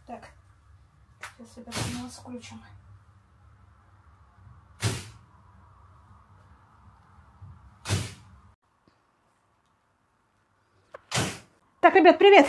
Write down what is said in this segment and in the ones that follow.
Так, сейчас это нас включим. Так, ребят, привет!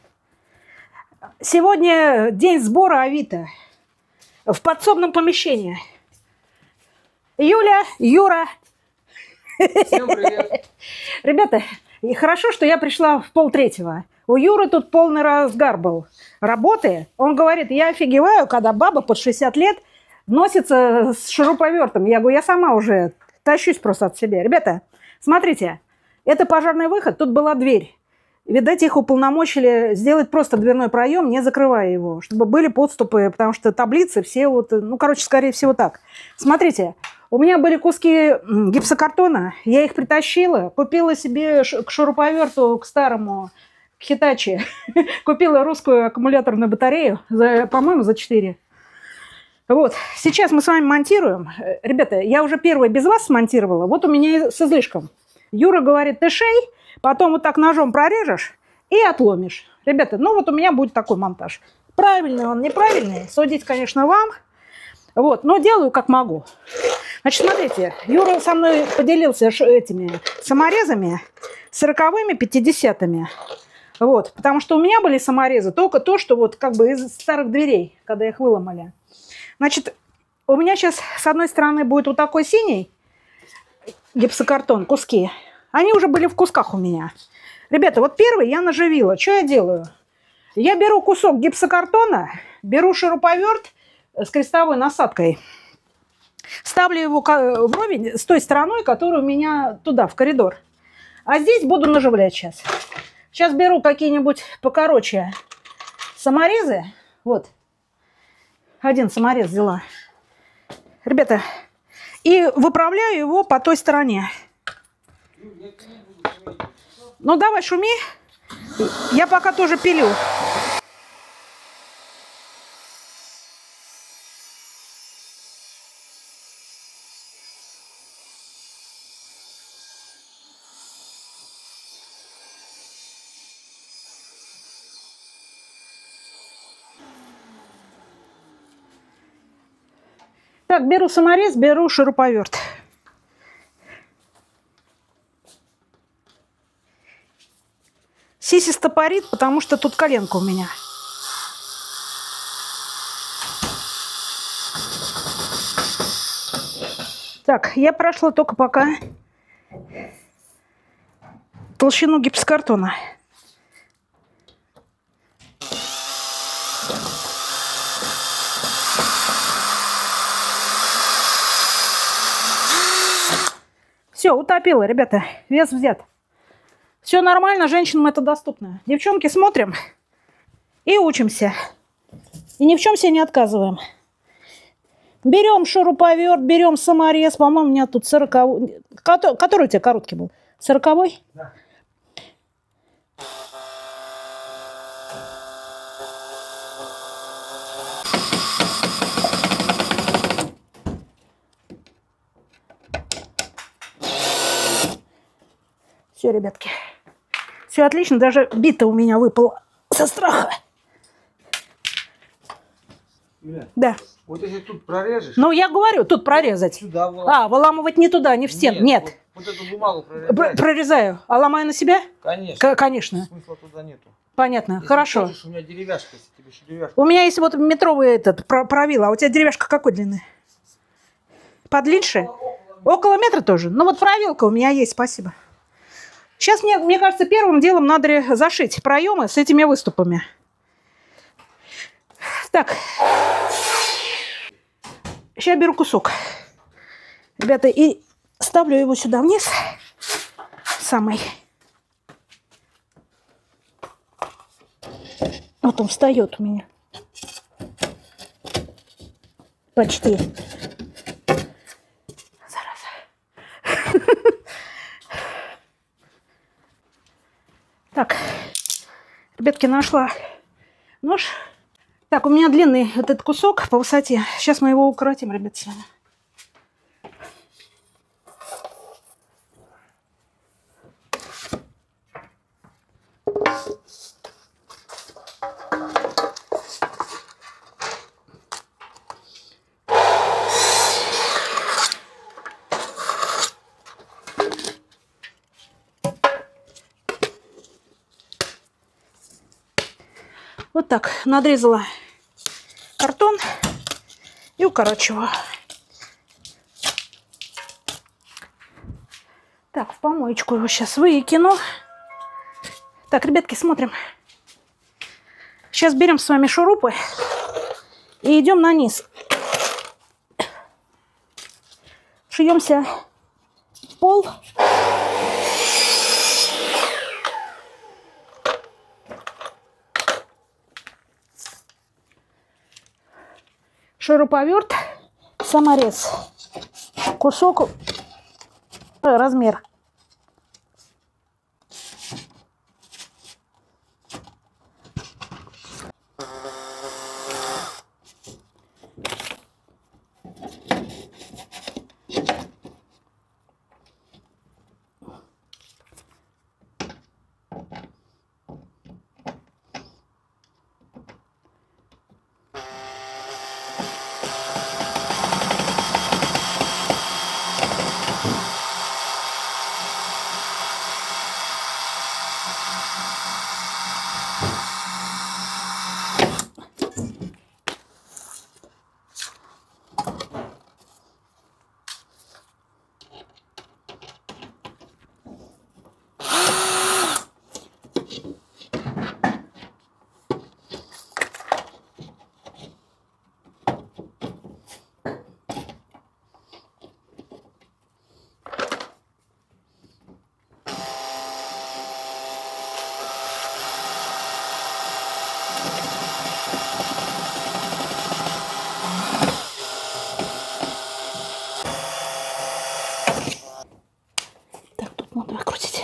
Сегодня день сбора Авито в подсобном помещении. Юля, Юра. Всем привет. Ребята, и хорошо, что я пришла в 2:30. У Юры тут полный разгар был работы. Он говорит, я офигеваю, когда баба под 60 лет носится с шуруповертом. Я говорю, я сама уже тащусь просто от себя. Ребята, смотрите, это пожарный выход, тут была дверь. Видать, их уполномочили сделать просто дверной проем, не закрывая его, чтобы были подступы, потому что таблицы все вот, ну, короче, скорее всего так. Смотрите, у меня были куски гипсокартона, я их притащила, купила себе к шуруповерту, к старому, к Hitachi, купила русскую аккумуляторную батарею, по-моему, за 4. Вот, сейчас мы с вами монтируем. Ребята, я уже первое без вас смонтировала, вот у меня с излишком. Юра говорит, ты шей, потом вот так ножом прорежешь и отломишь. Ребята, ну вот у меня будет такой монтаж. Правильный он, неправильный, судить, конечно, вам. Вот, но делаю как могу. Значит, смотрите, Юра со мной поделился этими саморезами 40-ми, 50-ми. Вот, потому что у меня были саморезы только то, что вот как бы из старых дверей, когда их выломали. Значит, у меня сейчас с одной стороны будет вот такой синий гипсокартон, куски. Они уже были в кусках у меня. Ребята, вот первый я наживила. Что я делаю? Я беру кусок гипсокартона, беру шуруповерт с крестовой насадкой, ставлю его вровень с той стороной, которая у меня туда, в коридор. А здесь буду наживлять сейчас. Сейчас беру какие-нибудь покороче саморезы. Вот. Один саморез взяла. Ребята, и выправляю его по той стороне. Ну, давай, шуми. Я пока тоже пилю. Так, беру саморез, беру шуруповерт. Сиси стопорит, потому что тут коленка у меня. Так, я прошла только пока толщину гипсокартона. Все, утопила, ребята, вес взят. Все нормально, женщинам это доступно. Девчонки, смотрим и учимся. И ни в чем себе не отказываем. Берем шуруповерт, берем саморез. По-моему, у меня тут 40-й. Который у тебя короткий был? 40-й? Да. Все, ребятки. Все отлично. Даже бита у меня выпала со страха. Юля, Да. вот если тут прорежешь... Ну, я говорю, тут прорезать. Сюда выламывать. А, выламывать не туда, не в стену. Нет. Вот эту бумагу прорезать. Прорезаю. А ломаю на себя? Конечно. Конечно. Смысла туда нету. Понятно. Если Хорошо. хочешь, у меня деревяшка, если тебе еще деревяшка. У меня есть вот метровый этот правило. А у тебя деревяшка какой длины? Подлиннее? Около метра тоже. Ну вот правилка у меня есть, спасибо. Сейчас мне кажется, первым делом надо зашить проемы с этими выступами. Так. Сейчас беру кусок. Ребята, и ставлю его сюда вниз. Самый. Вот он встает у меня. Почти. Зараза. Так, ребятки, нашла нож. Так, у меня длинный этот кусок по высоте. Сейчас мы его укоротим, ребят, с вами. Вот так надрезала картон и укорачиваю. Так, в помоечку его сейчас выкину. Так, ребятки, смотрим. Сейчас берем с вами шурупы и идем на низ. Шьемся в пол. Шуруповерт, саморез. Кусок, размер. Так, тут надо выкрутить.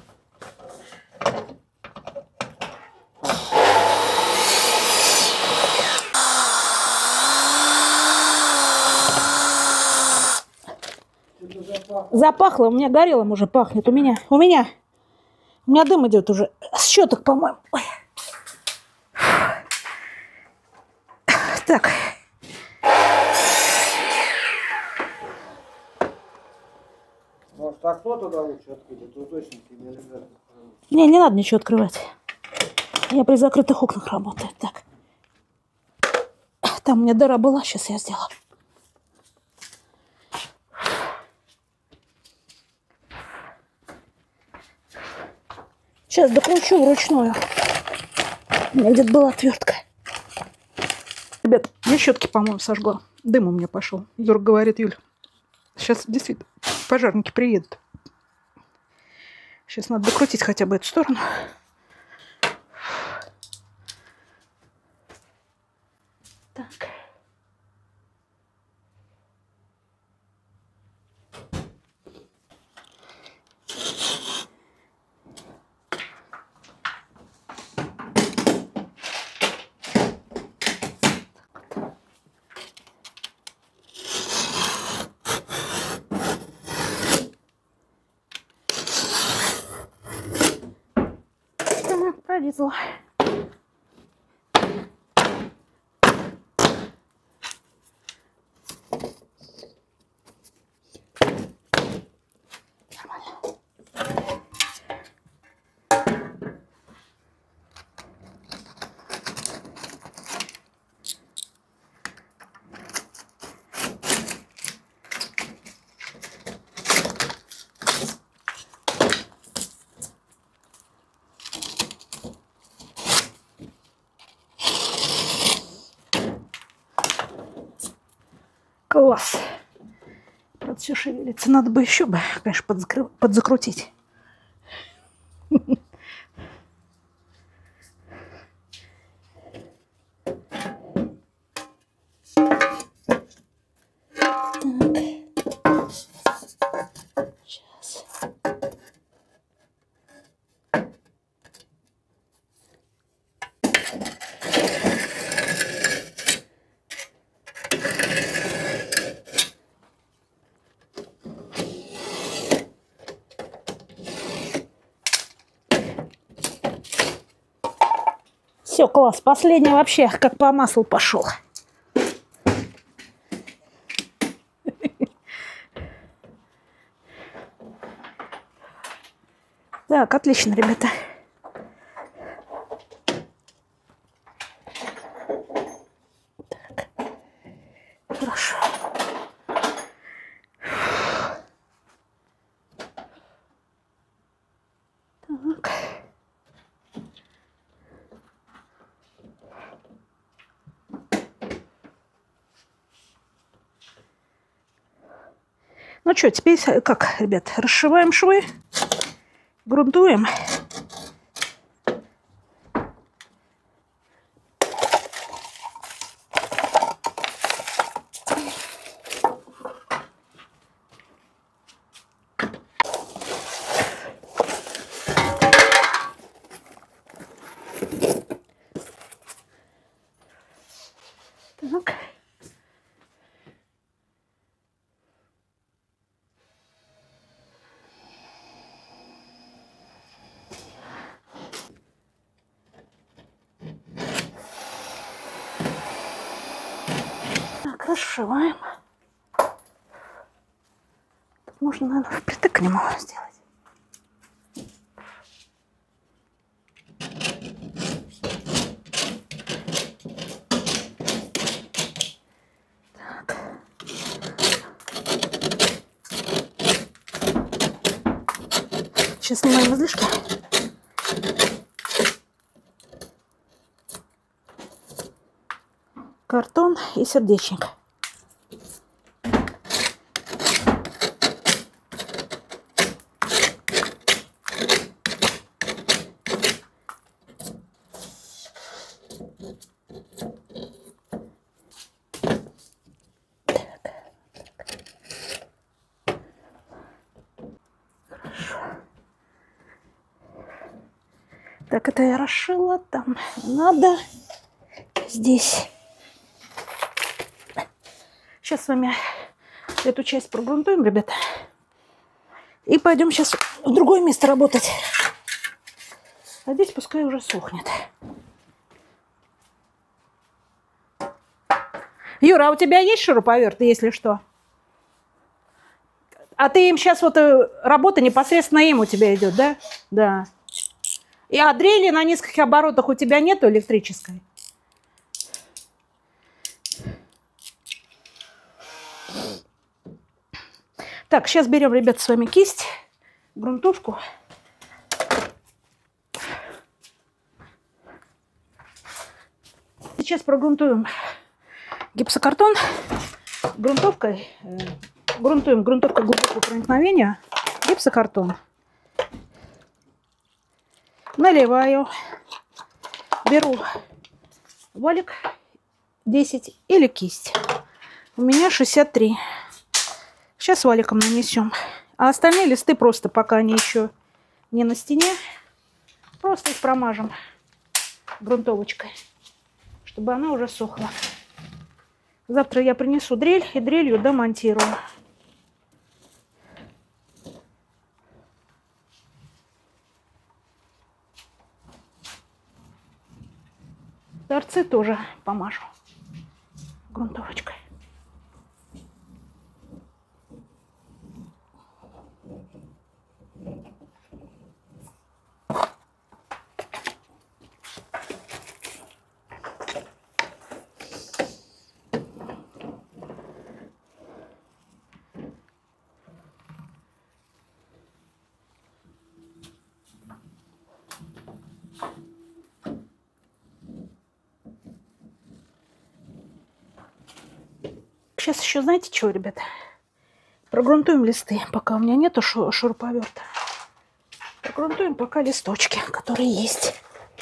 Запахло, у меня горелым уже пахнет. У меня дым идет уже с щеток, по-моему. Ой. Так. Может, окно туда лучше открыть, а то точно тебе ребята. Не надо ничего открывать. Я при закрытых окнах работаю. Так. Там у меня дыра была, сейчас я сделаю. Сейчас докручу вручную. У меня где-то была отвертка. Ребят, я щетки, по-моему, сожгла. Дым у меня пошел. Юра говорит: Юль, сейчас действительно пожарники приедут. Сейчас надо докрутить хотя бы эту сторону. Так. Пролезла. Класс. Правда, все шевелится. Надо бы еще бы, конечно, подзакрутить. Сейчас. Все, класс. Последний вообще как по маслу пошел. Так, отлично, ребята. Ну что, теперь как, ребят, расшиваем швы, грунтуем. Так. Так, расшиваем. Тут можно, наверное, впритык к нему сделать. Сейчас снимаем излишки. Картон и сердечник. Так, это я расшила, там надо, здесь. Сейчас с вами эту часть прогрунтуем, ребята. И пойдем сейчас в другое место работать. А здесь пускай уже сохнет. Юра, а у тебя есть шуруповерт, если что? А ты им сейчас вот работа непосредственно им у тебя идет, да? Да. И дрели на низких оборотах у тебя нету электрической? Так, сейчас берем, ребят, с вами кисть, грунтовку. Сейчас прогрунтуем гипсокартон грунтовкой. Грунтуем грунтовкой глубокого проникновения. Гипсокартон. Наливаю. Беру валик 10 или кисть. У меня 63. Сейчас валиком нанесем. А остальные листы просто, пока они еще не на стене, просто их промажем грунтовочкой, чтобы она уже сохла. Завтра я принесу дрель и дрелью домонтирую. Торцы тоже помажу грунтовочкой. Сейчас еще, знаете, что, ребята? Прогрунтуем листы, пока у меня нету шуруповерта. Прогрунтуем пока листочки, которые есть.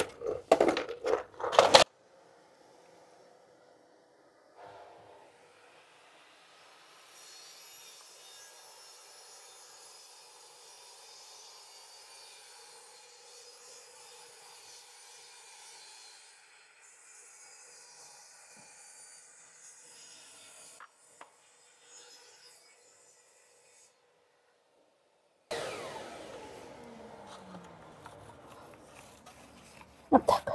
Вот так.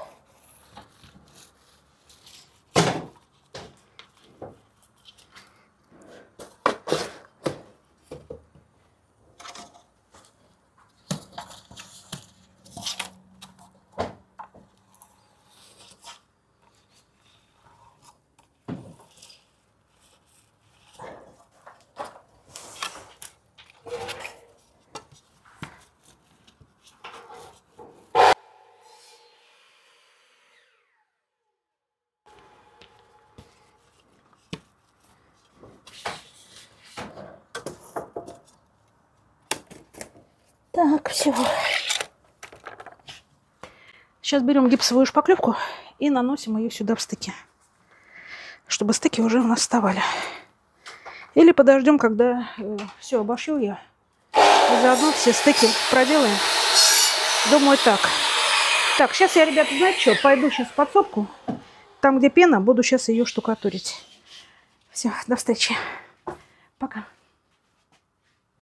Так, все. Сейчас берем гипсовую шпаклевку и наносим ее сюда в стыки, чтобы стыки уже у нас вставали. Или подождем, когда все обошью я. И заодно все стыки проделаем. Думаю, так. Так, сейчас я, ребята, знаете что? Пойду сейчас в подсобку. Там, где пена, буду сейчас ее штукатурить. Все, до встречи. Пока.